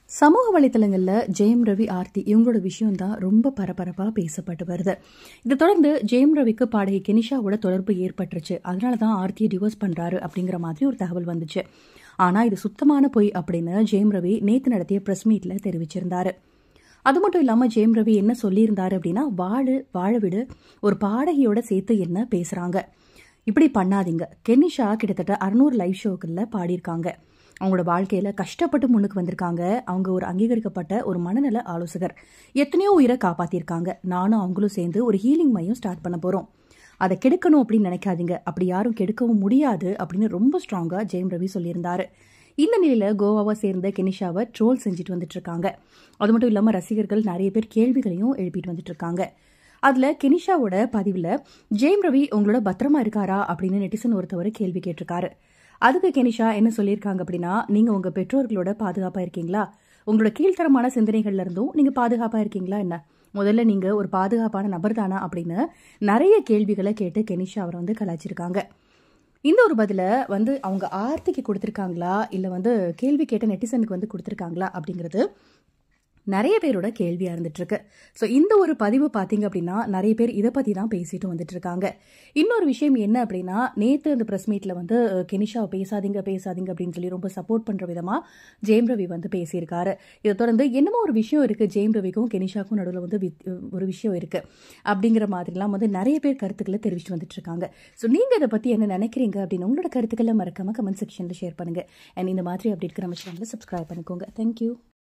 சமூக வலைத்தளங்கள்ல ஜெயம் ரவி, ஆர்த்தி இவங்களோட விஷயம் தான் ரொம்ப பரபரப்பா பேசப்பட்டு வருது. இதை தொடர்ந்து ஜெயம் ரவிக்கு பாடகி கெனிஷாவோட தொடர்பு ஏற்பட்டுருச்சு. அதனாலதான் ஆர்த்தியை டிவோர்ஸ் பண்றாரு அப்படிங்கிற மாதிரி ஒரு தகவல் வந்துச்சு. ஆனா இது சுத்தமான பொய் அப்படின்னு ஜெயம் ரவி நேத்து நடத்திய பிரஸ் மீட்ல தெரிவிச்சிருந்தாரு. அது மட்டும் இல்லாம ஜெயம் ரவி என்ன சொல்லியிருந்தாரு அப்படின்னா, வாழ விடு, ஒரு பாடகியோட சேர்த்து என்ன பேசுறாங்க, இப்படி பண்ணாதீங்க. கெனிஷா கிட்டத்தட்ட 600 லைவ் ஷோக்கள்ல பாடியிருக்காங்க. அவங்களோட வாழ்க்கையில கஷ்டப்பட்டு முன்னுக்கு வந்திருக்காங்க. அவங்க ஒரு அங்கீகரிக்கப்பட்ட ஒரு மனநல ஆலோசகர். எத்தனையோ உயிரை காப்பாத்திருக்காங்க. நானும் அவங்களும் சேர்ந்து ஒரு ஹீலிங் மையம் ஸ்டார்ட் பண்ண போறோம். அதை கெடுக்கணும் அப்படின்னு நினைக்காதீங்க. அப்படி யாரும் கெடுக்கவும் முடியாது அப்படின்னு ரொம்ப ஸ்ட்ராங்கா ஜெயம் ரவி சொல்லியிருந்தாரு. இந்த நிலையில கோவாவை சேர்ந்த கெனிஷாவை ட்ரோல் செஞ்சுட்டு வந்துட்டு இருக்காங்க. அது மட்டும் இல்லாம ரசிகர்கள் நிறைய பேர் கேள்விகளையும் எழுப்பிட்டு வந்துட்டு இருக்காங்க. அதுல கெனிஷாவோட பதிவுல ஜெயம் ரவி உங்களோட பத்திரமா இருக்காரா அப்படின்னு நெட்டிசன் ஒருத்தவர் கேள்வி கேட்டிருக்காரு. அதுக்கு கெனிஷா என்ன சொல்லியிருக்காங்க அப்படின்னா, நீங்க உங்க பெற்றோர்களோட பாதுகாப்பா இருக்கீங்களா? உங்களோட கீழ்த்தரமான சிந்தனைகள்ல இருந்தும் நீங்க பாதுகாப்பா இருக்கீங்களா என்ன? முதல்ல நீங்க ஒரு பாதுகாப்பான நபர் தானா அப்படின்னு நிறைய கேள்விகளை கேட்டு கெனிஷா அவரை கலாய்ச்சிருக்காங்க. இந்த ஒரு பதில அவங்க ஆர்த்திக்கு கொடுத்திருக்காங்களா இல்ல கேள்வி கேட்ட நெட்டிசனுக்கு கொடுத்திருக்காங்களா அப்படிங்கிறது நிறைய பேரோட கேள்வியா இருந்துட்டு இருக்கு. ஸோ இந்த ஒரு பதிவு பார்த்தீங்க அப்படின்னா நிறைய பேர் இதை பத்தி தான் பேசிட்டு வந்துட்டு இருக்காங்க. இன்னொரு விஷயம் என்ன அப்படின்னா, நேத்து அந்த பிரஸ் மீட்ல கெனிஷா பேசாதீங்க அப்படின்னு சொல்லி ரொம்ப சப்போர்ட் பண்ற விதமா ஜெயம் ரவி பேசியிருக்காரு. இதை தொடர்ந்து என்னமோ ஒரு விஷயம் இருக்கு, ஜெயம் ரவிக்கும் கெனிஷாக்கும் நடுவில் ஒரு விஷயம் இருக்கு அப்படிங்கிற மாதிரிலாம் நிறைய பேர் கருத்துக்களை தெரிவிச்சுட்டு வந்துட்டு இருக்காங்க. ஸோ நீங்க இதை பத்தி என்ன நினைக்கிறீங்க அப்படின்னு உங்களோட கருத்துக்களை மறக்காம கமெண்ட் செக்ஷன்ல ஷேர் பண்ணுங்க. அண்ட் இந்த மாதிரி அப்படி இருக்கிற நம்ம சேனலை சப்ஸ்கிரைப் பண்ணிக்கோங்க. தேங்க்யூ.